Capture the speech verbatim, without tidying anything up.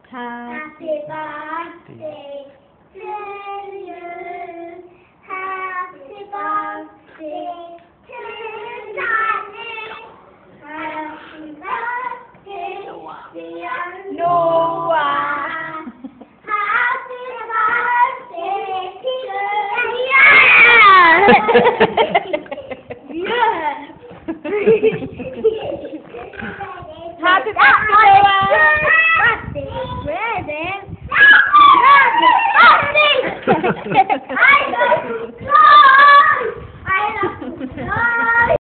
Happy birthday to you. Happy birthday to Johnny. Happy birthday, dear Noah. Happy birthday to you.